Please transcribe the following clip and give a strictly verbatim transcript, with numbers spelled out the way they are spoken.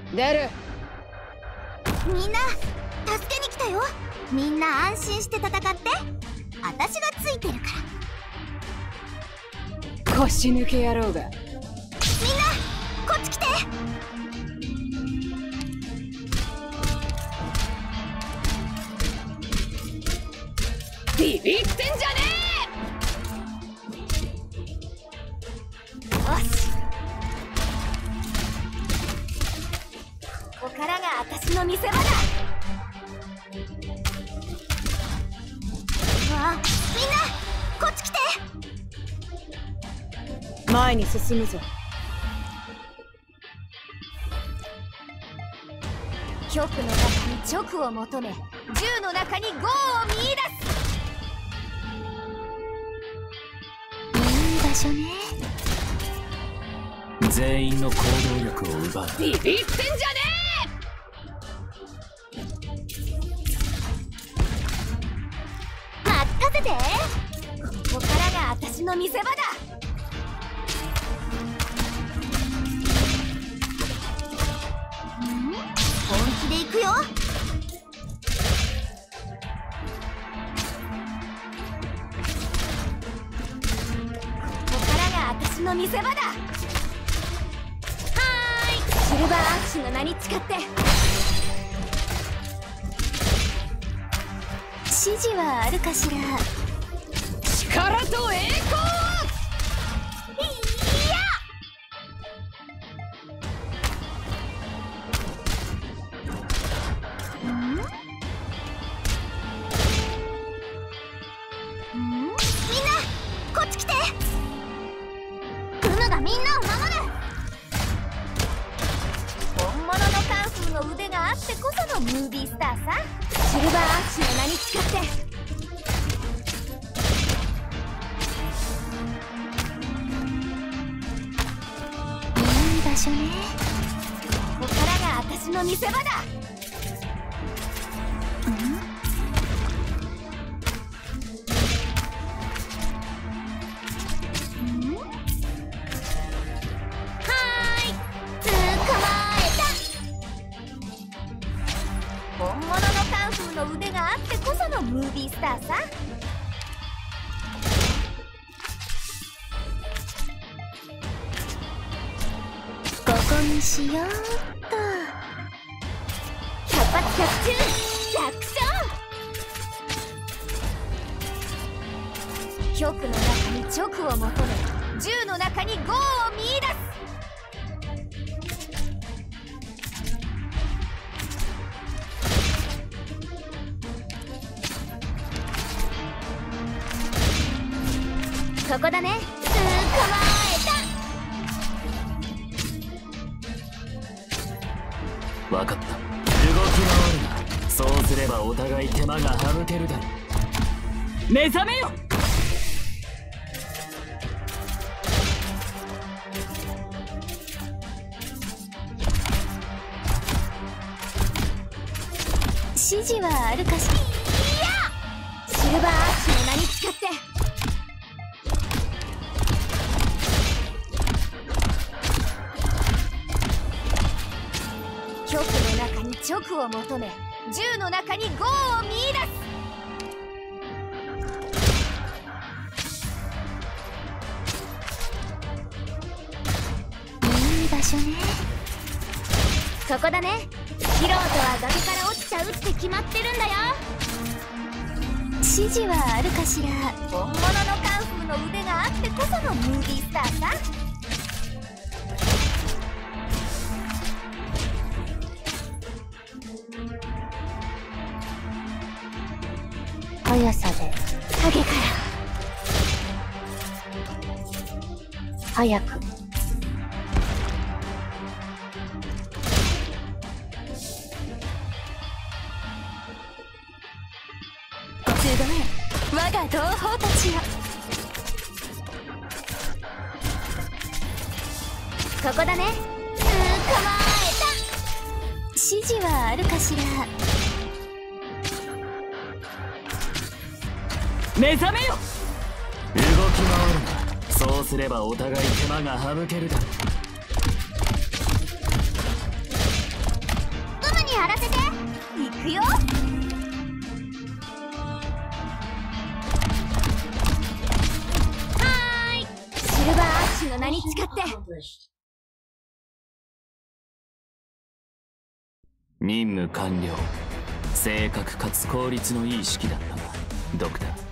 出る。 みんな助けに来たよ。みんな安心して戦って、私がついてるから。 腰抜け野郎が。 みんなこっち来て。 ビビってんじゃねえ。よし、ここからが私の見せ場だ。わあ、みんなこっち来て。 前に進むぞ。 極の中に直を求め、銃の中にゴーを見出す。いい場所ね。 全員の行動力を奪う。 ビビってんじゃねえ。任せて。ここからが私の見せ場だ。本気で行くよ。ここからが私の見せ場だ。はーい、シルバーアッシュの名に誓って。指示はあるかしら。 力と栄光。 みんなを守る。本物のカンフーの腕があってこそのムービースターさ。シルバーアッシュの名に誓って。いい場所ね。ここからが私の見せ場だ。本物のカンフーの腕があってこそのムービースターさ。ここにしようっと。百発百中百勝。極の中に直を求め、銃の中にゴーを見出す。ここだね。捕まえた。わかった。動き回るな。そうすればお互い手間が省けるだろう。 目覚めよ。 指示はあるかしら。いや、シルバーアッシュの名に誓って。極の中に直を求め、銃の中にゴーを見出す。いい場所ね。ここだね。素人は崖から落ちちゃうって決まってるんだよ。指示はあるかしら。本物のカンフーの腕があってこそのムービースターさ。速さで影から早く。集え我が同胞たちよ。ここだね。捕まえた。指示はあるかしら。 目覚めよ。 動き回るな。そうすればお互い手間が省けるだろう。 らせて。いくよ。シルバーアッシュの名に誓って。 任務完了。正確かつ効率のいい式だったな、ドクター。